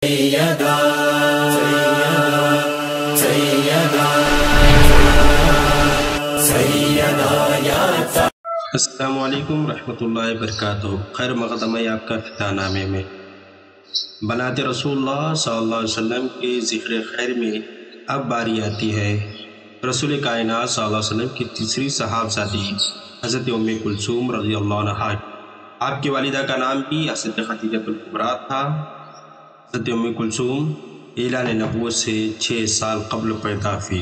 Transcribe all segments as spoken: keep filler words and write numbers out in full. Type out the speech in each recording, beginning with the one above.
سیدہ سیدہ سیدہ یا السلام علیکم ورحمۃ اللہ وبرکاتہ۔ خیر مقدم ہے آپ کا فدا نامے میں۔ بنات رسول اللہ صلی اللہ علیہ وسلم کے ذکر خیر میں اب باری آتی ہے رسول کائنات صلی اللہ علیہ وسلم کی تیسری صحابزادی حضرت ام کلثوم رضی اللہ عنہا۔ آپ کی والدہ کا نام بھی حضرت خدیجہ الکبریٰ تھا۔ حضرت ام کلثوم اعلان نبوت سے چھ سال قبل پیدا ہوئی۔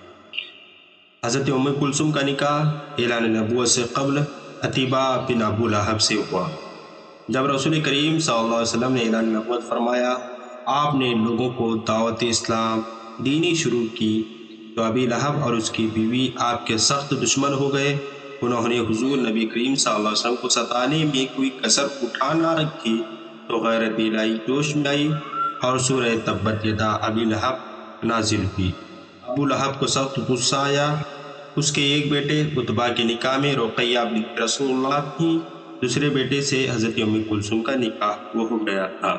حضرت ام کلثوم کا نکاح اعلان نبوت سے قبل عتیبہ بن ابو لہب سے ہوا۔ جب رسول کریم صلی اللہ علیہ وسلم نے اعلان نبوت فرمایا، آپ نے لوگوں کو دعوت اسلام دینی شروع کی تو ابی لہب اور اس کی بیوی آپ کے سخت دشمن ہو گئے۔ انہوں نے حضور نبی کریم صلی اللہ علیہ وسلم کو ستانے میں کوئی کسر اٹھا نہ رکھی تو غیرت الہی جوش میں آئی اور سورہ تبت یدا ابی لہب نازل ہوئی۔ ابو لہب کو سخت غصہ آیا۔ اس کے ایک بیٹے عتبہ کے نکاح میں رقیہ بنت رسول اللہ تھی، دوسرے بیٹے سے حضرت ام کلثوم کا نکاح وہ ہو گیا تھا۔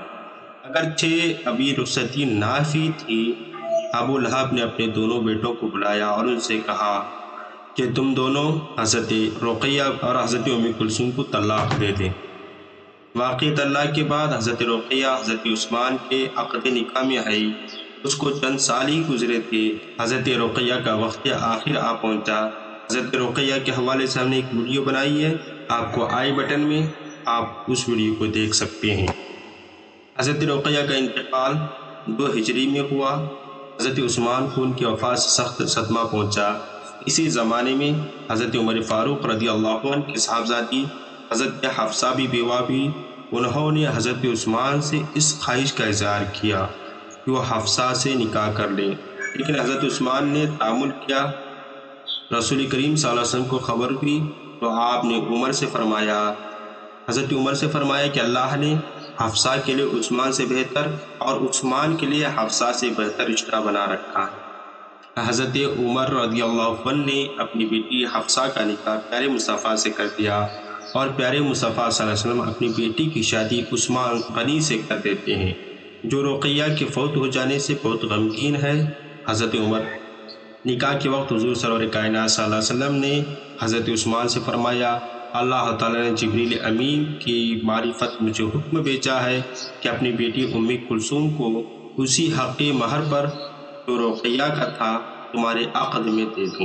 اگرچہ ابھی رخصتی نافی تھی، ابو لہب نے اپنے دونوں بیٹوں کو بلایا اور ان سے کہا کہ تم دونوں حضرت رقیہ اور حضرت ام کلثوم کو طلاق دے دیں۔ واقعہ طلاق کے بعد حضرت رقیہ حضرت عثمان کے عقد نکاح میں آئی۔ اس کو چند سال ہی گزرے تھے، حضرت رقیہ کا وقت آخر آ پہنچا۔ حضرت رقیہ کے حوالے سے ہم نے ایک ویڈیو بنائی ہے، آپ کو آئی بٹن میں آپ اس ویڈیو کو دیکھ سکتے ہیں۔ حضرت رقیہ کا انتقال دو ہجری میں ہوا۔ حضرت عثمان کو ان کی وفات سے سخت صدمہ پہنچا۔ اسی زمانے میں حضرت عمر فاروق رضی اللہ عنہ کی صاحبزادی حضرت حفصہ بھی بیوہ بھی، انہوں نے حضرت عثمان سے اس خواہش کا اظہار کیا کہ وہ حفصہ سے نکاح کر لیں، لیکن حضرت عثمان نے تعامل کیا۔ رسول کریم صلی اللہ علیہ وسلم کو خبر ہوئی تو آپ نے عمر سے فرمایا حضرت عمر سے فرمایا کہ اللہ نے حفصہ کے لیے عثمان سے بہتر اور عثمان کے لیے حفصہ سے بہتر رشتہ بنا رکھا ہے۔ حضرت عمر رضی اللہ عنہ نے اپنی بیٹی حفصہ کا نکاح پیارے مصطفیٰ سے کر دیا اور پیارے مصطفیٰ صلی اللہ علیہ وسلم اپنی بیٹی کی شادی عثمان غنی سے کر دیتے ہیں، جو رقیہ کے فوت ہو جانے سے بہت غمگین ہے۔ حضرت عمر نکاح کے وقت حضور سرور کائنات صلی اللہ علیہ وسلم نے حضرت عثمان سے فرمایا، اللہ تعالیٰ نے جبریل امین کی معرفت مجھے حکم بھیجا ہے کہ اپنی بیٹی ام کلثوم کو اسی حق مہر پر جو رقیہ کا تھا تمہارے عقد میں دے دوں۔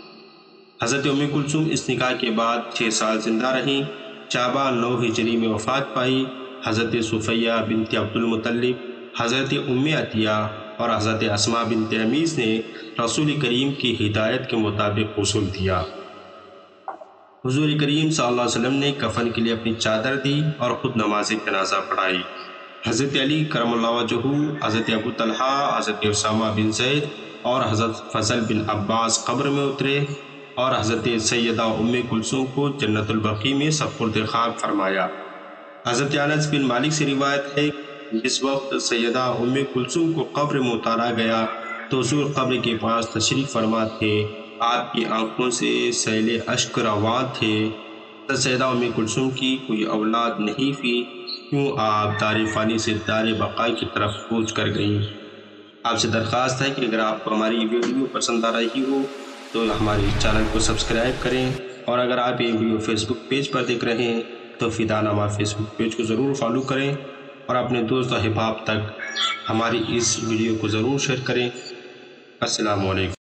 حضرت ام کلثوم اس نکاح کے بعد چھ سال زندہ رہیں۔ شعبان نو ہجری میں وفات پائی۔ حضرت صفیہ بنت عبد المطلب، حضرت ام عطیہ اور حضرت اسماء بنت عمیس نے رسول کریم کی ہدایت کے مطابق غسل دیا۔ حضور کریم صلی اللہ علیہ وسلم نے کفن کے لیے اپنی چادر دی اور خود نماز جنازہ پڑھائی۔ حضرت علی کرم اللہ وجہہ، حضرت ابو طلحہ، حضرت اسامہ بن زید اور حضرت فضل بن عباس قبر میں اترے اور حضرت سیدہ ام کلثوم کو جنت البقیع میں سپرد خاک فرمایا۔ حضرت انس بن مالک سے روایت ہے کہ جس وقت سیدہ ام کلثوم کو قبر میں اتارا گیا تو حضور قبر کے پاس تشریف فرما تھے، آپ کی آنکھوں سے سیل اشک روان تھے۔ سیدہ ام کلثوم کی کوئی اولاد نہیں ہوئی، کیوں آپ دار فانی سے دار بقا کی طرف کوچ کر گئیں۔ آپ سے درخواست ہے کہ اگر آپ کو ہماری ویڈیو پسند آ رہی ہو تو ہمارے چینل کو سبسکرائب کریں، اور اگر آپ یہ ویڈیو فیس بک پیج پر دیکھ رہے ہیں تو فدا نامہ فیس بک پیج کو ضرور فالو کریں اور اپنے دوست و احباب تک ہماری اس ویڈیو کو ضرور شیئر کریں۔ السلام علیکم۔